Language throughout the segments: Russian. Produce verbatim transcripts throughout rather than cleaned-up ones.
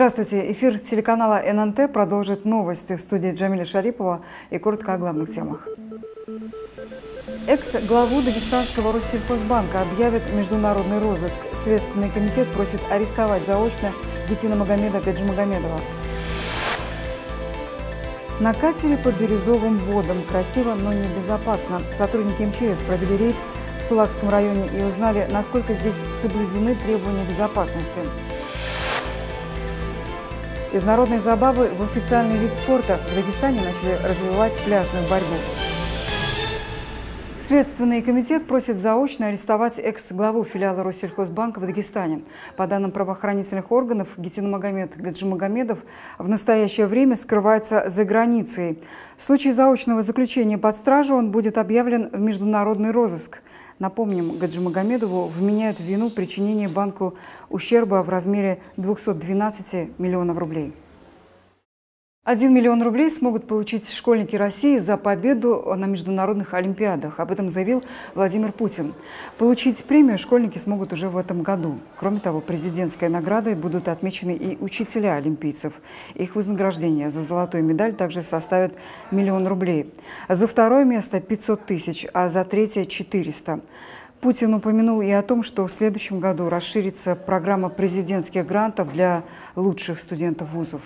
Здравствуйте. Эфир телеканала эн эн тэ продолжит новости. В студии Джамиля Шарипова и коротко о главных темах. Экс-главу Дагестанского Россельхозбанка объявит международный розыск. Следственный комитет просит арестовать заочно Гитиномагомеда Гаджимагомедова. На катере под Бирюзовым водом. Красиво, но небезопасно. Сотрудники эм че эс провели рейд в Сулакском районе и узнали, насколько здесь соблюдены требования безопасности. Из народной забавы в официальный вид спорта в Дагестане начали развивать пляжную борьбу. Следственный комитет просит заочно арестовать экс-главу филиала Россельхозбанка в Дагестане. По данным правоохранительных органов, Гитиномагомед Гаджимагомедов в настоящее время скрывается за границей. В случае заочного заключения под стражу он будет объявлен в международный розыск. Напомним, Гаджимагомедову вменяют в вину причинение банку ущерба в размере двухсот двенадцати миллионов рублей. Один миллион рублей смогут получить школьники России за победу на международных олимпиадах. Об этом заявил Владимир Путин. Получить премию школьники смогут уже в этом году. Кроме того, президентской наградой будут отмечены и учителя олимпийцев. Их вознаграждение за золотую медаль также составит миллион рублей. За второе место пятьсот тысяч, а за третье четыреста. Путин упомянул и о том, что в следующем году расширится программа президентских грантов для лучших студентов вузов.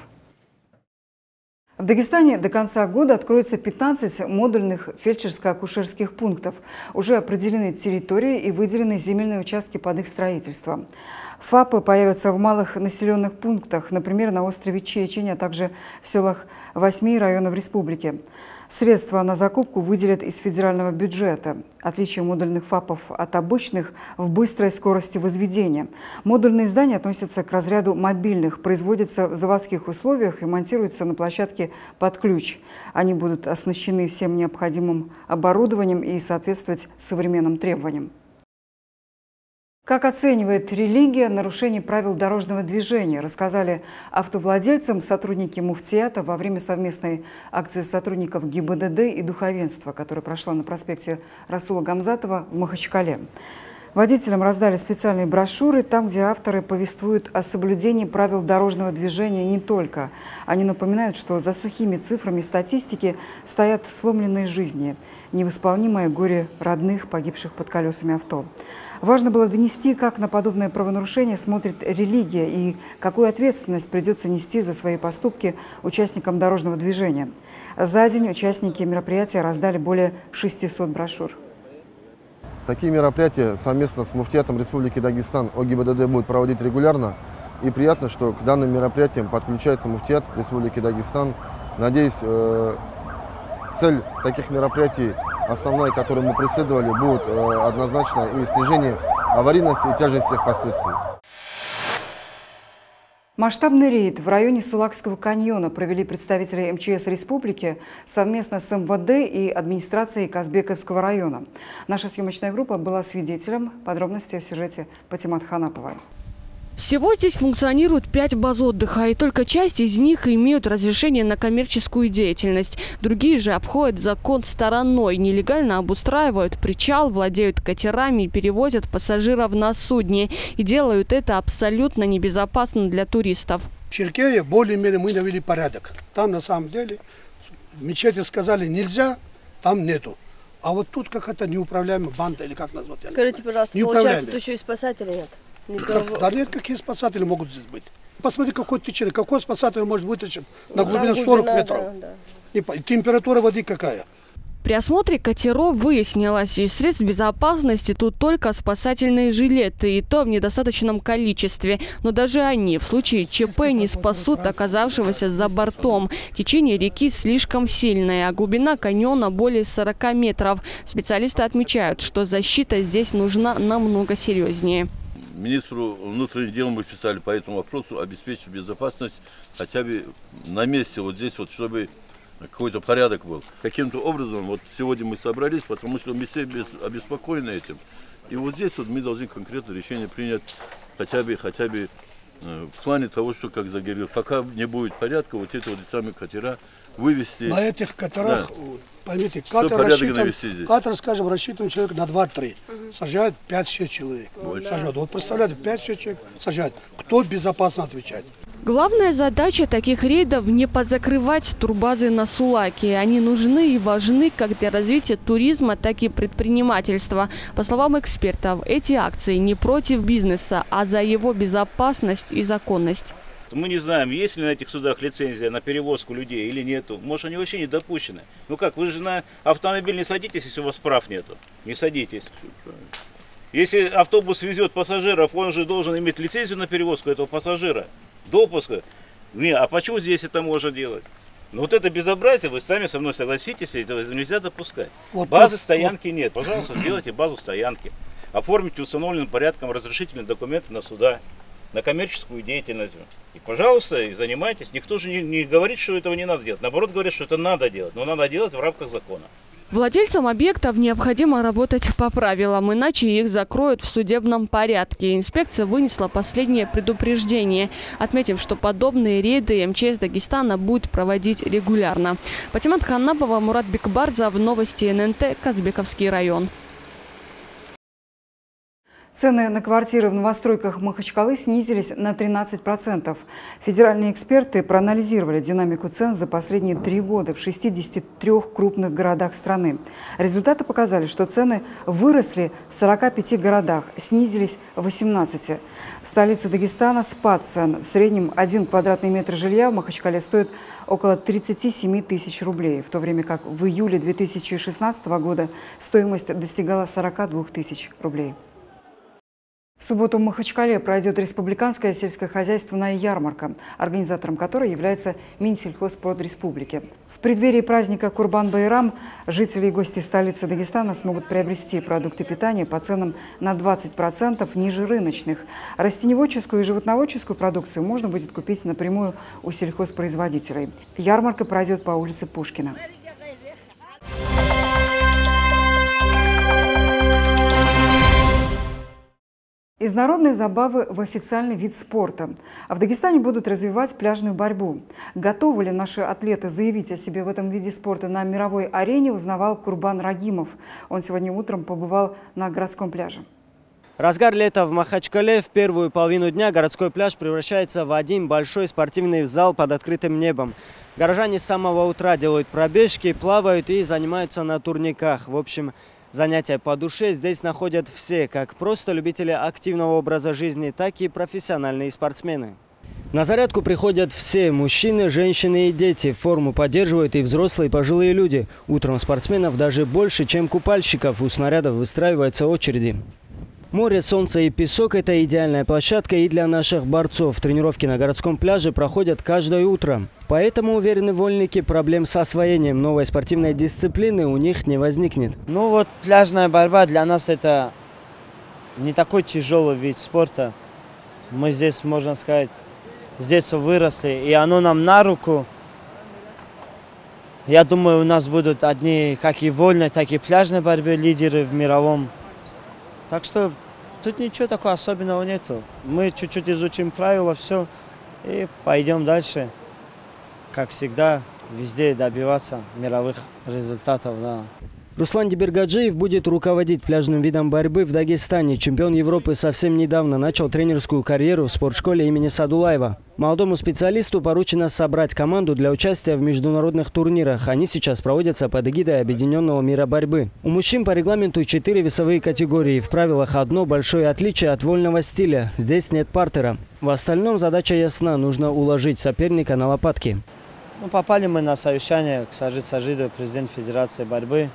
В Дагестане до конца года откроется пятнадцать модульных фельдшерско-акушерских пунктов. Уже определены территории и выделены земельные участки под их строительство. ФАПы появятся в малых населенных пунктах, например, на острове Чечень, а также в селах восьми районов республики. Средства на закупку выделят из федерального бюджета. Отличие модульных ФАПов от обычных в быстрой скорости возведения. Модульные здания относятся к разряду мобильных, производятся в заводских условиях и монтируются на площадке под ключ. Они будут оснащены всем необходимым оборудованием и соответствовать современным требованиям. Как оценивает религия нарушение правил дорожного движения, рассказали автовладельцам сотрудники муфтията во время совместной акции сотрудников гэ и бэ дэ дэ и духовенства, которая прошла на проспекте Расула Гамзатова в Махачкале. Водителям раздали специальные брошюры, там, где авторы повествуют о соблюдении правил дорожного движения не только. Они напоминают, что за сухими цифрами статистики стоят сломленные жизни, невосполнимое горе родных, погибших под колесами авто. Важно было донести, как на подобное правонарушение смотрит религия и какую ответственность придется нести за свои поступки участникам дорожного движения. За день участники мероприятия раздали более шестисот брошюр. Такие мероприятия совместно с муфтиятом Республики Дагестан о гэ и бэ дэ дэ будет проводить регулярно. И приятно, что к данным мероприятиям подключается муфтият Республики Дагестан. Надеюсь, цель таких мероприятий, основная, которую мы преследовали, будет однозначно и снижение аварийности и тяжести их последствий. Масштабный рейд в районе Сулакского каньона провели представители эм че эс республики совместно с эм вэ дэ и администрацией Казбековского района. Наша съемочная группа была свидетелем. Подробности в сюжете Патимат Ханаповой. Всего здесь функционирует пять баз отдыха, и только часть из них имеют разрешение на коммерческую деятельность. Другие же обходят закон стороной, нелегально обустраивают причал, владеют катерами и перевозят пассажиров на судне. И делают это абсолютно небезопасно для туристов. В Черкее более-менее мы навели порядок. Там на самом деле в мечети сказали нельзя, там нету. А вот тут какая-то неуправляемая банда, или как назвать? Скажите, пожалуйста, получается, тут еще и спасателей нет? Как, да нет, какие спасатели могут здесь быть? Посмотри, какой течение, какой спасатель может вытащить на глубину сорок метров. Да, да. И температура воды какая? При осмотре катеров выяснилось, из средств безопасности тут только спасательные жилеты, и то в недостаточном количестве. Но даже они в случае че пэ не спасут оказавшегося за бортом. Течение реки слишком сильное, а глубина каньона более сорока метров. Специалисты отмечают, что защита здесь нужна намного серьезнее. Министру внутренних дел мы писали по этому вопросу, обеспечить безопасность хотя бы на месте, вот здесь, вот, чтобы какой-то порядок был. Каким-то образом, вот сегодня мы собрались, потому что мы все обеспокоены этим. И вот здесь вот мы должны конкретное решение принять хотя бы, хотя бы э, в плане того, что как загорелось. Пока не будет порядка, вот эти вот самые катера вывести. На этих катерах, да. Поймите, катер рассчитан, катер, скажем, рассчитан человек на два-три. Угу. Сажают пять-шесть человек. Вот. Сажают. Вот представляете, пять-шесть человек сажают. Кто безопасно отвечает? Главная задача таких рейдов – не позакрывать турбазы на Сулаке. Они нужны и важны как для развития туризма, так и предпринимательства. По словам экспертов, эти акции не против бизнеса, а за его безопасность и законность. Мы не знаем, есть ли на этих судах лицензия на перевозку людей или нету. Может, они вообще не допущены. Ну как, вы же на автомобиль не садитесь, если у вас прав нету. Не садитесь. Если автобус везет пассажиров, он же должен иметь лицензию на перевозку этого пассажира. Допуска. Не, а почему здесь это можно делать? Ну вот это безобразие, вы сами со мной согласитесь, этого нельзя допускать. Вот, базы вот, стоянки вот. Нет. Пожалуйста, сделайте базу стоянки. Оформите установленным порядком разрешительные документы на суда, на коммерческую деятельность. И, пожалуйста, и занимайтесь. Никто же не, не говорит, что этого не надо делать. Наоборот, говорят, что это надо делать. Но надо делать в рамках закона. Владельцам объектов необходимо работать по правилам, иначе их закроют в судебном порядке. Инспекция вынесла последнее предупреждение, отметив, что подобные рейды эм че эс Дагестана будет проводить регулярно. Патимат Ханнапова, Мурат Бекбарзов, новости эн эн тэ, Казбековский район. Цены на квартиры в новостройках Махачкалы снизились на тринадцать процентов. Федеральные эксперты проанализировали динамику цен за последние три года в шестидесяти трёх крупных городах страны. Результаты показали, что цены выросли в сорока пяти городах, снизились в восемнадцати. В столице Дагестана спад цен. В среднем один квадратный метр жилья в Махачкале стоит около тридцати семи тысяч рублей, в то время как в июле две тысячи шестнадцатого года стоимость достигала сорока двух тысяч рублей. В субботу в Махачкале пройдет республиканская сельскохозяйственная ярмарка, организатором которой является Минсельхозпрод Республики. В преддверии праздника Курбан-Байрам жители и гости столицы Дагестана смогут приобрести продукты питания по ценам на двадцать процентов ниже рыночных. Растеневодческую и животноводческую продукцию можно будет купить напрямую у сельхозпроизводителей. Ярмарка пройдет по улице Пушкина. Из народной забавы в официальный вид спорта. А в Дагестане будут развивать пляжную борьбу. Готовы ли наши атлеты заявить о себе в этом виде спорта на мировой арене, узнавал Курбан Рагимов. Он сегодня утром побывал на городском пляже. Разгар лета в Махачкале. В первую половину дня городской пляж превращается в один большой спортивный зал под открытым небом. Горожане с самого утра делают пробежки, плавают и занимаются на турниках. В общем, занятия по душе здесь находят все, как просто любители активного образа жизни, так и профессиональные спортсмены. На зарядку приходят все – мужчины, женщины и дети. Форму поддерживают и взрослые, и пожилые люди. Утром спортсменов даже больше, чем купальщиков. У снарядов выстраиваются очереди. Море, солнце и песок – это идеальная площадка и для наших борцов. Тренировки на городском пляже проходят каждое утро. Поэтому, уверены вольники, проблем с освоением новой спортивной дисциплины у них не возникнет. Ну вот пляжная борьба для нас это не такой тяжелый вид спорта. Мы здесь, можно сказать, с детства выросли, и оно нам на руку. Я думаю, у нас будут одни как и вольной, так и пляжной борьбы лидеры в мировом. Так что тут ничего такого особенного нету. Мы чуть-чуть изучим правила, все, и пойдем дальше. Как всегда, везде добиваться мировых результатов. Да. Руслан Дибергаджиев будет руководить пляжным видом борьбы в Дагестане. Чемпион Европы совсем недавно начал тренерскую карьеру в спортшколе имени Садулаева. Молодому специалисту поручено собрать команду для участия в международных турнирах. Они сейчас проводятся под эгидой Объединенного мира борьбы. У мужчин по регламенту четыре весовые категории. В правилах одно большое отличие от вольного стиля. Здесь нет партера. В остальном задача ясна. Нужно уложить соперника на лопатки. Ну, попали мы на совещание к Сажид Сажидову, президент Федерации борьбы.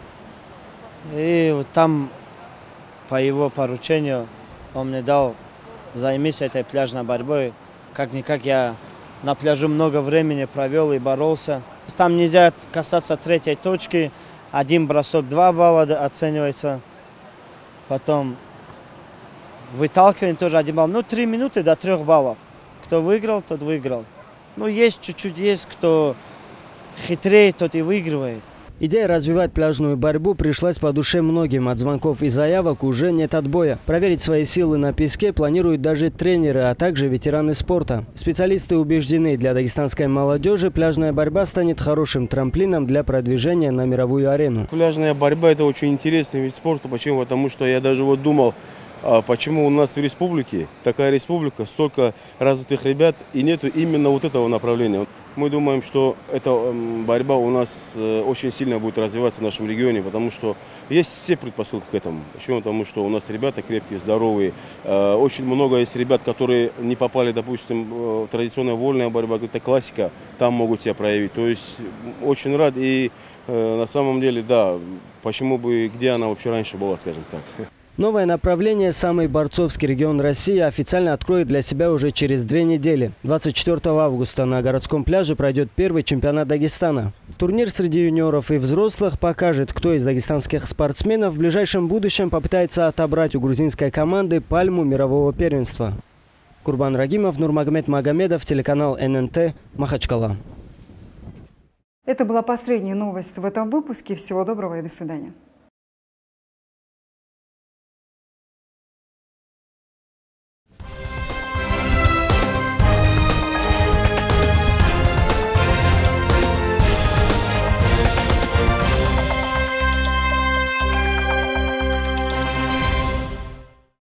И вот там по его поручению он мне дал займись этой пляжной борьбой. Как-никак я на пляжу много времени провел и боролся. Там нельзя касаться третьей точки. Один бросок два балла оценивается. Потом выталкивание тоже один балл. Ну, три минуты до трех баллов. Кто выиграл, тот выиграл. Ну, есть чуть-чуть, есть кто хитрее, тот и выигрывает. Идея развивать пляжную борьбу пришлась по душе многим. От звонков и заявок уже нет отбоя. Проверить свои силы на песке планируют даже тренеры, а также ветераны спорта. Специалисты убеждены, для дагестанской молодежи пляжная борьба станет хорошим трамплином для продвижения на мировую арену. Пляжная борьба – это очень интересный вид спорта. Почему? Потому что я даже вот думал, А почему у нас в республике, такая республика, столько развитых ребят и нету именно вот этого направления? Мы думаем, что эта борьба у нас очень сильно будет развиваться в нашем регионе, потому что есть все предпосылки к этому. Почему? Потому что у нас ребята крепкие, здоровые. Очень много есть ребят, которые не попали, допустим, в традиционная вольная борьба, это классика, там могут себя проявить. То есть очень рад и на самом деле, да, почему бы, где она вообще раньше была, скажем так. Новое направление «Самый борцовский регион России» официально откроет для себя уже через две недели. двадцать четвёртого августа на городском пляже пройдет первый чемпионат Дагестана. Турнир среди юниоров и взрослых покажет, кто из дагестанских спортсменов в ближайшем будущем попытается отобрать у грузинской команды пальму мирового первенства. Курбан Рагимов, Нурмагомед Магомедов, телеканал эн эн тэ, Махачкала. Это была последняя новость в этом выпуске. Всего доброго и до свидания.